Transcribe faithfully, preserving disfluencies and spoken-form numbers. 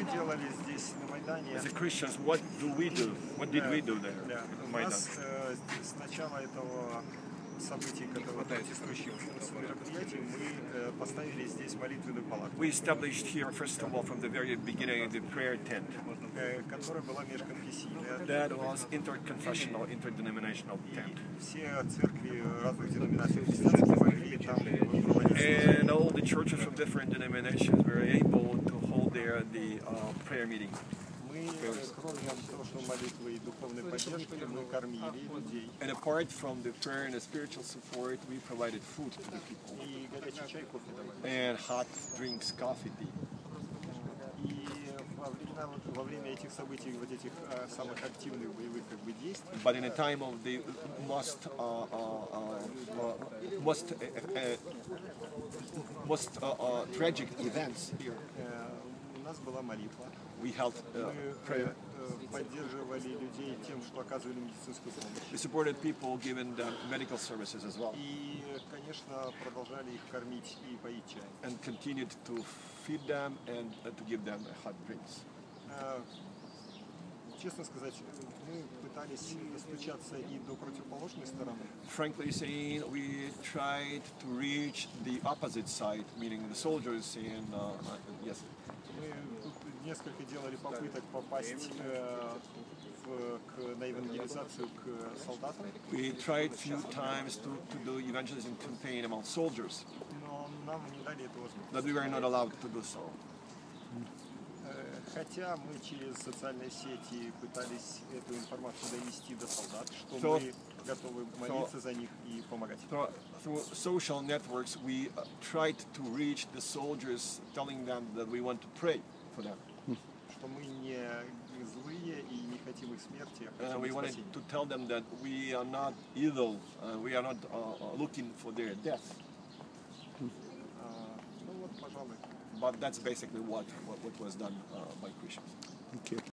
мы делали здесь на Майдане? As a Christians, what do we do? What did we do there Да. in У Maidan? нас э, с начала этого событий, которые протестующих мероприятий, мы э, поставили здесь молитвенную палатку, We established here, first of all, from the very beginning, the prayer tent. э, которая была межконфессийная. That was interconfessional, interdenominational tent. Все церкви разных деноминаций христианских могли там проводить. And all the churches from different denominations were able to hold there the uh, prayer meeting. Мы, кроме того, что молитвы и духовной поддержки, мы кормили людей. And apart from the prayer and the spiritual support, we provided food to the people. И горячий чай, кофе давали. And hot drinks, coffee, tea. И во время, вот, во время этих событий, вот этих э, самых активных боевых как бы действий, But in a time of the most, uh, uh, uh, uh, most, uh, uh, most uh, uh, tragic events here, э, у нас была молитва. we held uh, Мы prayer. э, поддерживали людей тем, что оказывали медицинскую помощь. We supported people, given them medical services as well, И, конечно, продолжали их кормить и поить чаем. and continued to feed them and uh, to give them hot drinks. Э, Честно сказать, мы пытались достучаться и до противоположной стороны. Frankly saying, we tried to reach the opposite side, meaning the soldiers in, uh, uh, yes, Мы тут несколько делали попыток попасть э, в, к, на евангелизацию к солдатам, we tried few times to, to do evangelism campaign among soldiers, но нам не дали эту возможность. but we were not allowed to do so. Э, Хотя мы через социальные сети пытались эту информацию донести до солдат, что So- мы готовы молиться за них и помогать им. Through, through social networks, we uh, tried to reach the soldiers, telling them that we want to pray for them. Что мы не злые и не хотим их смерти, а And хотим we их wanted спасения. to tell them that we are not evil, uh, we are not uh, uh, looking for their death. А, Ну вот, пожалуй. But that's basically what, what, what was done uh, by Christians. Окей.